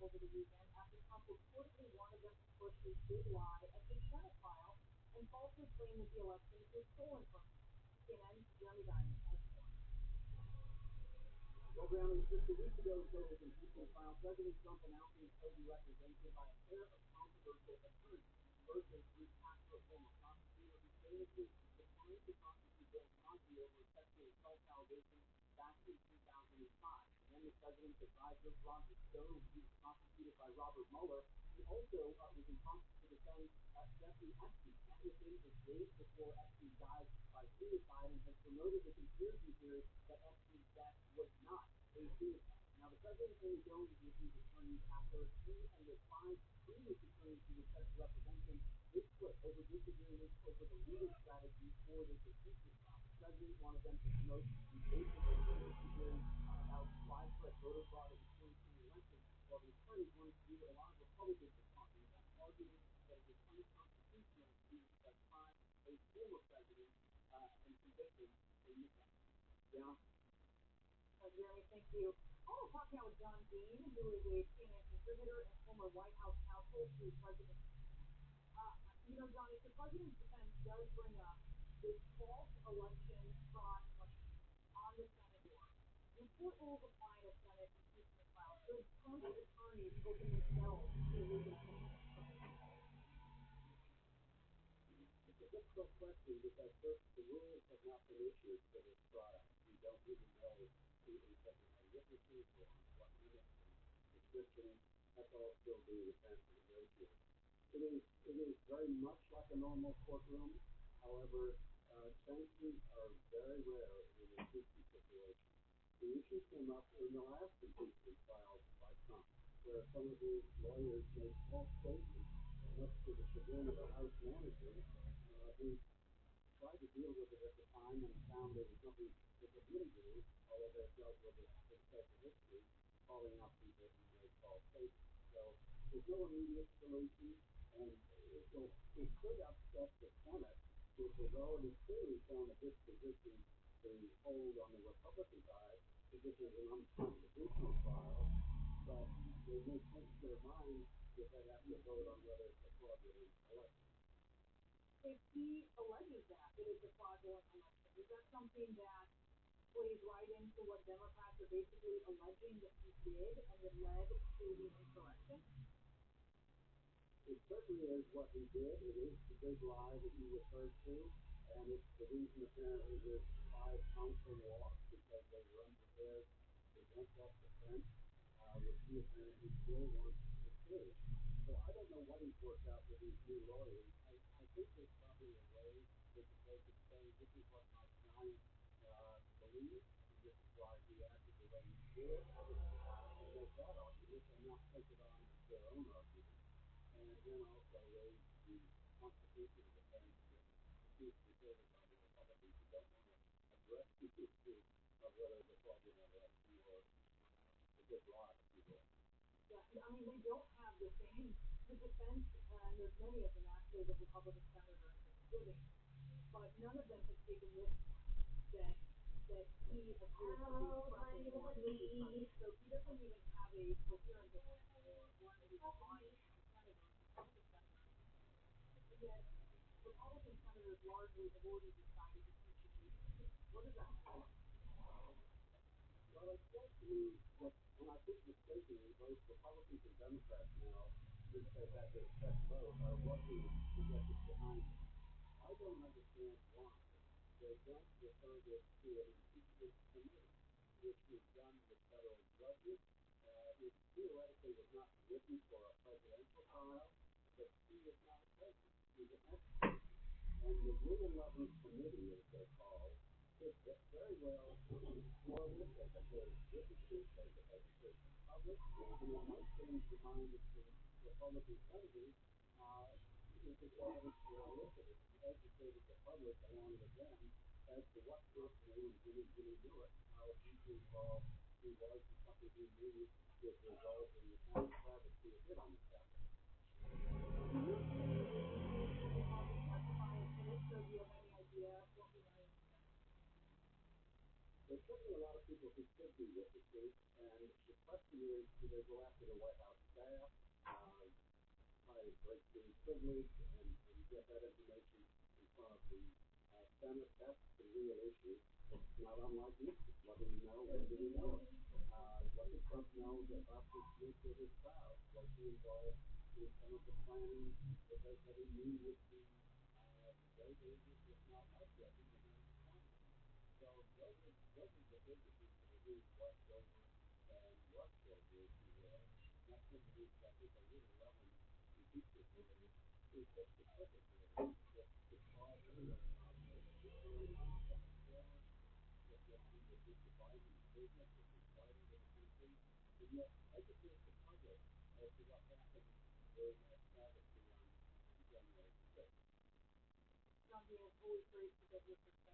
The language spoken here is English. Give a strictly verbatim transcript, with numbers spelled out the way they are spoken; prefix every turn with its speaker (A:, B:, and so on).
A: over the weekend after Trump reportedly warned them to push a big lie at his Senate file and falsely claim that the election was stolen from him. C N N's Jeremy Diamond has more.
B: Well, Brownie, just a week ago, so was impeachment trial. President Trump announcing he'll be represented by a pair of controversial attorneys. First, a Bruce Castro, former prosecutor, who famously declined to prosecute Bill Cosby over sexual assault allegations back in two thousand five. And then the president's advisor, Roger Stone, who was prosecuted by Robert Mueller. He also uh, was in talks to defend uh, Jeffrey Epstein. That was in his days before Epstein died by suicide, and has promoted the conspiracy theory that Epstein's death was not a suicide. Now, the president only joined with these attorneys after he and the five previous attorneys who were set to represent him did split over disagreements over the legal strategy for this impeachment trial. The president wanted them to promote the basic conspiracy theory about widespread voter fraud in the twenty twenty election, while the attorneys wanted to do what a lot of Republicans are talking about, arguing that it was unconstitutional to use that crime a former president uh, and convict him in the case. Yeah.
A: Uh, Jeremy, thank you. I want to talk now with John Dean, who is a C N N contributor and former White House counsel to President. Uh, you know, John, if the president's defense does bring up this false election fraud claim on the Senate floor, would court rules apply in a Senate impeachment trial? Should Trump's attorneys open themselves to legal opinion?
B: It's a difficult question because first, the rules have not been issued for this trial. We don't really know who is subject to witnesses or what limits and descriptions. That's all still being advanced and negotiated. It is, it is very much like a normal courtroom. However, uh, sanctions are very rare in an impeachment situation. The issue came up in the last impeachment filed by Trump, where some of his lawyers made false statements, much to the chagrin of the House manager, uh, who tried to deal with it at the time and found there was nothing they could really do, although they dealt with it for the sake of history, calling out people who made false statements. So there's no immediate solution, and it, will, it could upset the Senate, which has already clearly shown a disposition to hold on the Republican side, that this is an unconstitutional trial, but they may change their mind if they have to vote on whether it's a fraudulent election.
A: If he alleges that it is a fraudulent election, is that something that plays right into what Democrats are basically alleging that he did and that led to the insurrection?
B: It certainly is what he did. It is the big lie that you referred to, and it's the reason apparently his five counsel lost, because they were unprepared to present self-defense, uh, which he apparently still wants to pursue. So I don't know what he's worked out with these new lawyers. I, I think there's probably a way that they could say, this is what my client uh, believes, and this is why he acted the way he did, and make that argument and not take it on as their own argument, and then also raise the constitutional defense that is considered by the Republicans who don't want to address the issue of whether the fraudulent election or a good lie, if you will.
A: Yeah, I mean, they don't have the same the defense, and there's many of them actually, the Republican senators including, but none of them have taken this that that he appears to be expressing more. So he doesn't even have a coherent defense or one that is aligned with the senators, Republican senators. And yet, Republican senators largely have already decided that he should be impeached. What does that mean?
B: Well, it says to me that, and I think mistakenly, both Republicans and Democrats now, since they've had their test vote, are working to get this behind them. I don't understand why they don't refer this to an impeachment committee, which was done with federal judges. Uh, it theoretically was not written for a presidential trial, but he is not a president. He's an expert. And the Rule eleven committee, as they're called, could very well explore this as a good witnesses, as a education public, and it might change the mind of the Republican senators uh, if it's evidence for elicited and educated the public along with them as to what personally and did he do it, and how deeply involved he was in something he knew would result in the kind of travesty it did on the Capitol.
A: Do you think that he will have to testify in this, or do you have any idea what he might?
B: there's certainly a lot of people who could be witnesses, and the question is, do they go after the White House staff, uh, try to break through privilege and, and get that information in front of the uh, Senate? That's the real issue. It's not unlike Nixon. What do we know? When do we know it? Uh, what did Trump know about this group with his crowd? Was he involved in some of the planning that, that, that he knew would be uh, very dangerous, if not life-threatening, in the economy? So those are, those are the big issues that are really brushed over and rushed over, if you will. Not simply, I think, a really loving impeachment committee is just the purpose of it. It's to try everyone possible, particularly on the second floor, that will be the dividing business that is fighting in the country, and yet educate the public as to what happened during that travesty on, on January the sixth.
A: John, Dan, always great to get your perspective.